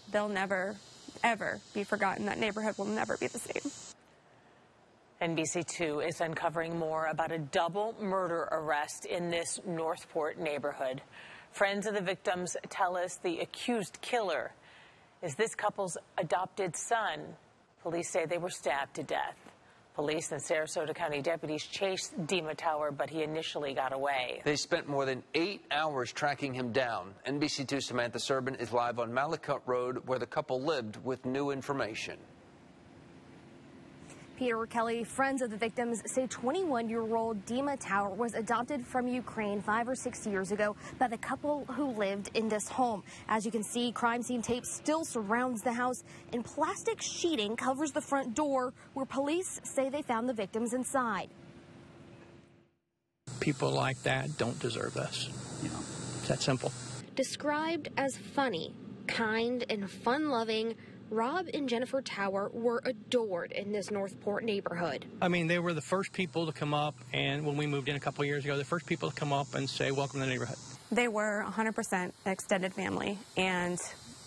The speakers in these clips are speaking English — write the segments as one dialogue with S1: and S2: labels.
S1: they'll never, ever be forgotten. That neighborhood will never be the same.
S2: NBC2 is uncovering more about a double murder arrest in this Northport neighborhood. Friends of the victims tell us the accused killer is this couple's adopted son. Police say they were stabbed to death. Police and Sarasota County deputies chased Dima Tower, but he initially got away.
S3: They spent more than 8 hours tracking him down. NBC2's Samantha Serban is live on Mallicut Road, where the couple lived, with new information.
S4: Peter Kelly, friends of the victims say 21-year-old Dima Tower was adopted from Ukraine 5 or 6 years ago by the couple who lived in this home. As you can see, crime scene tape still surrounds the house, and plastic sheeting covers the front door where police say they found the victims inside.
S5: People like that don't deserve this. It's that simple.
S4: Described as funny, kind, and fun-loving, Rob and Jennifer Tower were adored in this Northport neighborhood.
S5: I mean, they were the first people to come up, and when we moved in a couple of years ago, the first people to come up and say, welcome to the neighborhood.
S1: They were 100% extended family, and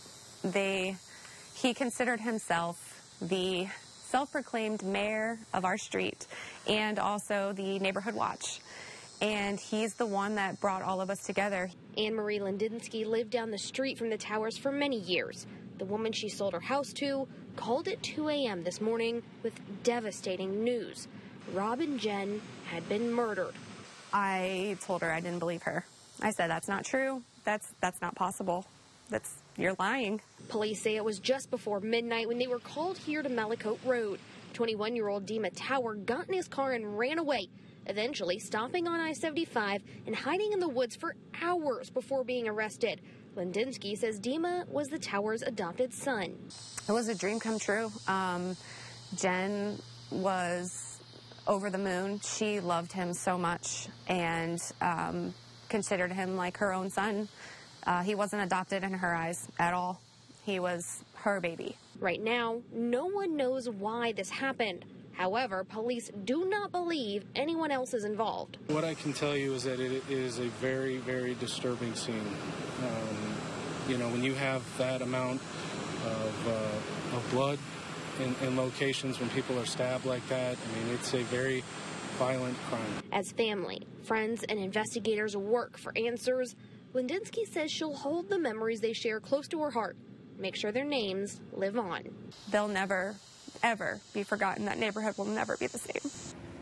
S1: he considered himself the self-proclaimed mayor of our street and also the neighborhood watch. And he's the one that brought all of us together.
S4: Anne Marie Lindinsky lived down the street from the Towers for many years. The woman she sold her house to called at 2 a.m. this morning with devastating news. Rob and Jen had been murdered.
S1: I told her I didn't believe her. I said, that's not true. That's not possible. You're lying.
S4: Police say it was just before midnight when they were called here to Mallicut Road. 21-year-old Dima Tower got in his car and ran away, eventually stopping on I-75 and hiding in the woods for hours before being arrested. Lindinsky says Dima was the Tower's adopted son.
S1: It was a dream come true. Jen was over the moon. She loved him so much and considered him like her own son. He wasn't adopted in her eyes at all. He was her baby.
S4: Right now, no one knows why this happened. However, police do not believe anyone else is involved.
S6: What I can tell you is that it is a very, very disturbing scene. When you have that amount of blood in locations, when people are stabbed like that, I mean, it's a very violent crime.
S4: As family, friends, and investigators work for answers, Lindinsky says she'll hold the memories they share close to her heart, make sure their names live on.
S1: They'll never, ever be forgotten. That neighborhood will never be the same.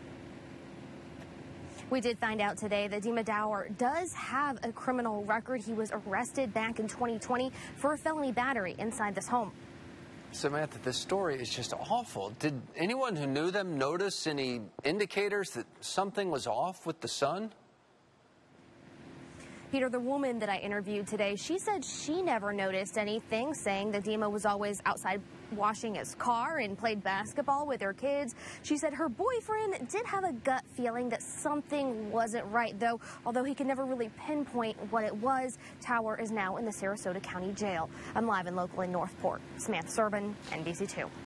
S4: We did find out today that Dima Tower does have a criminal record. He was arrested back in 2020 for a felony battery inside this home.
S3: Samantha, this story is just awful. Did anyone who knew them notice any indicators that something was off with the son?
S4: Peter, the woman that I interviewed today, she said she never noticed anything, saying that Dima was always outside washing his car and played basketball with her kids. She said her boyfriend did have a gut feeling that something wasn't right, though, although he could never really pinpoint what it was. Tower is now in the Sarasota County Jail. I'm live and local in Northport. Samantha Serban, NBC2.